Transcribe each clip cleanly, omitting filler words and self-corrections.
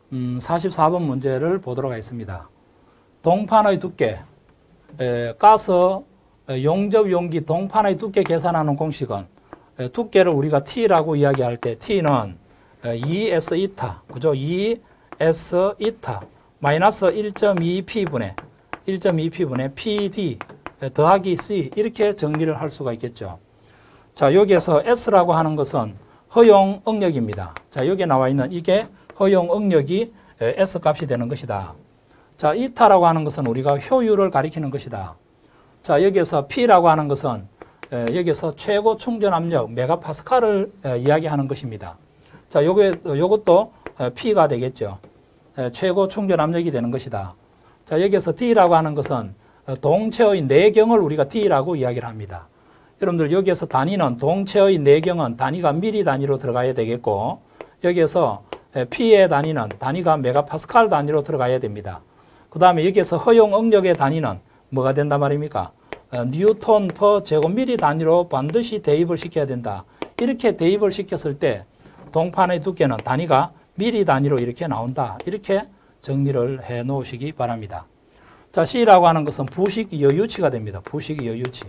44번 문제를 보도록 하겠습니다. 동판의 두께, 가스 용접 용기 동판의 두께 계산하는 공식은 두께를 우리가 T라고 이야기할 때 T는 2S 이타, 그죠? 2S 이타 마이너스 1.2P분의 PD 더하기 C 이렇게 정리를 할 수가 있겠죠. 자, 여기에서 S라고 하는 것은 허용 응력입니다. 자, 여기에 나와 있는 이게 허용 응력이 S 값이 되는 것이다. 자, 이타라고 하는 것은 우리가 효율을 가리키는 것이다. 자, 여기에서 P라고 하는 것은 여기서 최고 충전 압력 메가파스칼을 이야기하는 것입니다. 자, 요것도 P가 되겠죠. 최고 충전 압력이 되는 것이다. 자, 여기서 D라고 하는 것은 동체의 내경을 우리가 D라고 이야기를 합니다. 여러분들 여기에서 단위는 동체의 내경은 단위가 미리 단위로 들어가야 되겠고 여기에서 P의 단위는 단위가 메가파스칼 단위로 들어가야 됩니다. 그 다음에 여기에서 허용 응력의 단위는 뭐가 된단 말입니까? 뉴턴 퍼 제곱미리 단위로 반드시 대입을 시켜야 된다. 이렇게 대입을 시켰을 때 동판의 두께는 단위가 미리 단위로 이렇게 나온다. 이렇게 정리를 해 놓으시기 바랍니다. 자, C라고 하는 것은 부식 여유치가 됩니다. 부식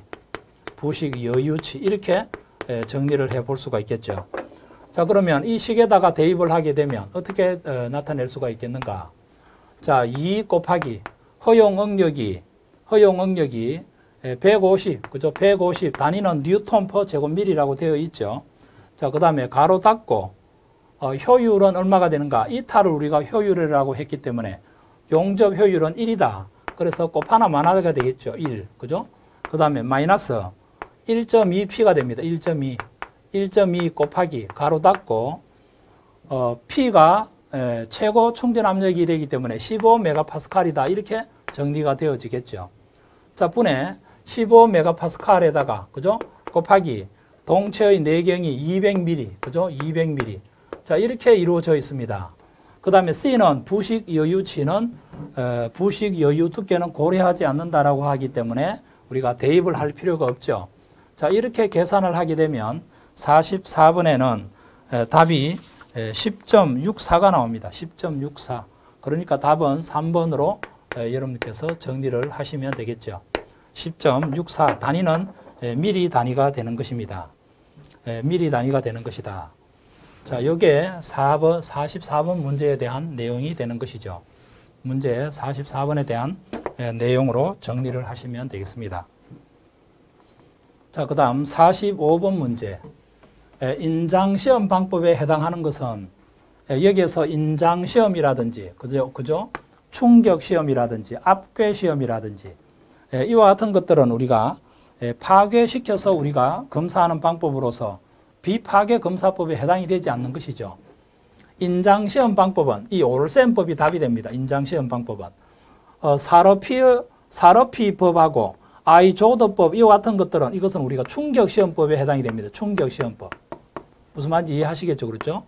여유치 이렇게 정리를 해 볼 수가 있겠죠. 자, 그러면 이 식에다가 대입을 하게 되면 어떻게 나타낼 수가 있겠는가? 자, 2 곱하기 허용 응력이 150, 그죠? 150 단위는 뉴턴 퍼 제곱미리라고 되어 있죠. 자, 그 다음에 가로 닫고 효율은 얼마가 되는가? 이타를 우리가 효율이라고 했기 때문에 용접 효율은 1이다. 그래서 곱하나 마나가 되겠죠. 1, 그죠? 그 다음에 마이너스 1.2P가 됩니다. 1.2 곱하기 가로 닫고 P가 최고 충전 압력이 되기 때문에 15메가파스칼이다. 이렇게 정리가 되어지겠죠. 자, 분의 15메가파스칼에다가 그죠? 곱하기 동체의 내경이 200mm, 그죠? 200mm. 자, 이렇게 이루어져 있습니다. 그 다음에 C는 부식 여유치는 부식 여유 두께는 고려하지 않는다라고 하기 때문에 우리가 대입을 할 필요가 없죠. 자, 이렇게 계산을 하게 되면 44번에는 답이 10.64가 나옵니다. 10.64. 그러니까 답은 3번으로 여러분께서 정리를 하시면 되겠죠. 10.64 단위는 미리 단위가 되는 것입니다. 미리 단위가 되는 것이다. 자, 요게 44번 문제에 대한 내용이 되는 것이죠. 문제 44번에 대한 내용으로 정리를 하시면 되겠습니다. 자, 그 다음 45번 문제. 인장시험 방법에 해당하는 것은 여기에서 인장시험이라든지, 그죠? 충격시험이라든지, 압괴시험이라든지, 이와 같은 것들은 우리가 파괴시켜서 우리가 검사하는 방법으로서 비파괴 검사법에 해당이 되지 않는 것이죠. 인장시험 방법은 이 올센법이 답이 됩니다. 인장시험 방법은. 사러피 법하고 아이조더법 이와 같은 것들은 이것은 우리가 충격시험법에 해당이 됩니다. 충격시험법. 무슨 말인지 이해하시겠죠? 그렇죠?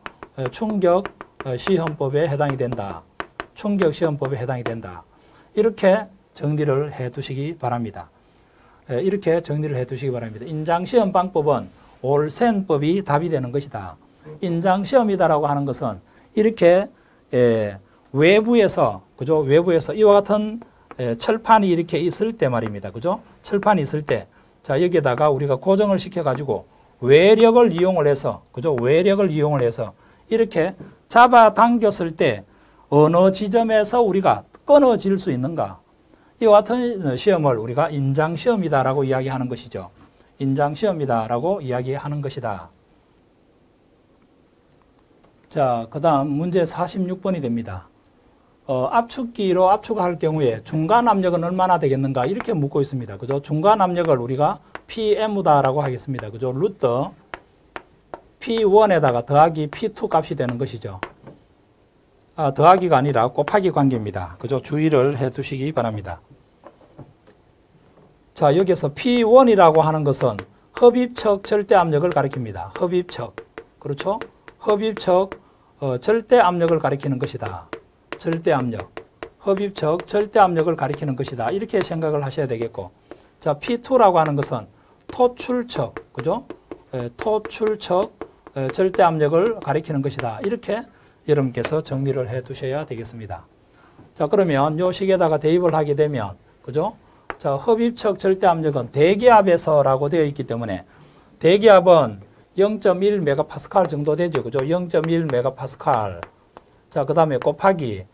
충격시험법에 해당이 된다. 충격시험법에 해당이 된다. 이렇게 정리를 해 두시기 바랍니다. 이렇게 정리를 해 두시기 바랍니다. 인장시험 방법은 올센법이 답이 되는 것이다. 인장시험이다라고 하는 것은 이렇게 외부에서, 그죠? 외부에서 이와 같은 철판이 이렇게 있을 때 말입니다. 그죠? 철판이 있을 때, 자, 여기에다가 우리가 고정을 시켜가지고 외력을 이용을 해서, 그죠? 외력을 이용을 해서 이렇게 잡아당겼을 때 어느 지점에서 우리가 끊어질 수 있는가? 이와 같은 시험을 우리가 인장시험이다라고 이야기하는 것이죠. 인장시험이다라고 이야기하는 것이다. 자, 그 다음 문제 46번이 됩니다. 압축기로 압축할 경우에 중간 압력은 얼마나 되겠는가? 이렇게 묻고 있습니다. 그죠? 중간 압력을 우리가 PM다라고 하겠습니다. 그죠? 루트 P1에다가 더하기 P2 값이 되는 것이죠. 더하기가 아니라 곱하기 관계입니다. 그죠? 주의를 해 두시기 바랍니다. 자, 여기서 P1이라고 하는 것은 흡입척 절대 압력을 가리킵니다. 흡입척. 그렇죠? 흡입척 절대 압력을 가리키는 것이다. 절대 압력. 흡입척 절대 압력을 가리키는 것이다. 이렇게 생각을 하셔야 되겠고. 자, P2라고 하는 것은 토출척. 그죠? 토출척 절대 압력을 가리키는 것이다. 이렇게 여러분께서 정리를 해 두셔야 되겠습니다. 자, 그러면 요 식에다가 대입을 하게 되면, 그죠? 자, 흡입척 절대압력은 대기압에서라고 되어 있기 때문에 대기압은 0.1메가파스칼 정도 되죠. 그죠? 0.1메가파스칼. 자, 그 다음에 곱하기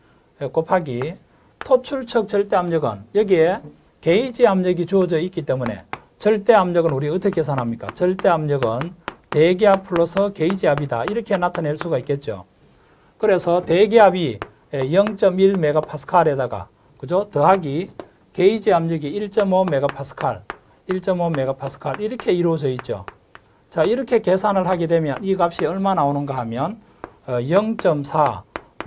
토출척 절대압력은 여기에 게이지 압력이 주어져 있기 때문에 절대압력은 우리 어떻게 계산합니까? 절대압력은 대기압 플러스 게이지압이다. 이렇게 나타낼 수가 있겠죠. 그래서 대기압이 0.1메가파스칼에다가 그죠? 더하기 게이지 압력이 1.5메가파스칼 이렇게 이루어져 있죠. 자, 이렇게 계산을 하게 되면 이 값이 얼마 나오는가 하면 0.4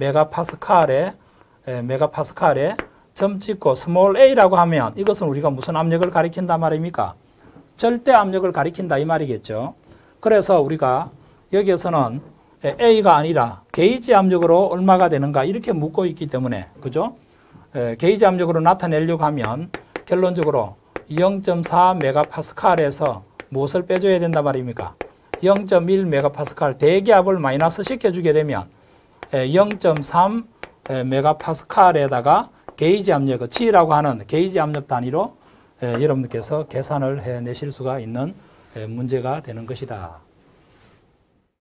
메가파스칼에 점 찍고 스몰 a라고 하면 이것은 우리가 무슨 압력을 가리킨다 말입니까? 절대 압력을 가리킨다 이 말이겠죠. 그래서 우리가 여기에서는 a가 아니라 게이지 압력으로 얼마가 되는가 이렇게 묻고 있기 때문에 그죠? 게이지 압력으로 나타내려고 하면 결론적으로 0.4 메가파스칼에서 무엇을 빼줘야 된다 말입니까? 0.1 메가파스칼 대기압을 마이너스 시켜주게 되면 0.3 메가파스칼에다가 게이지 압력, G라고 하는 게이지 압력 단위로 여러분들께서 계산을 해내실 수가 있는 문제가 되는 것이다.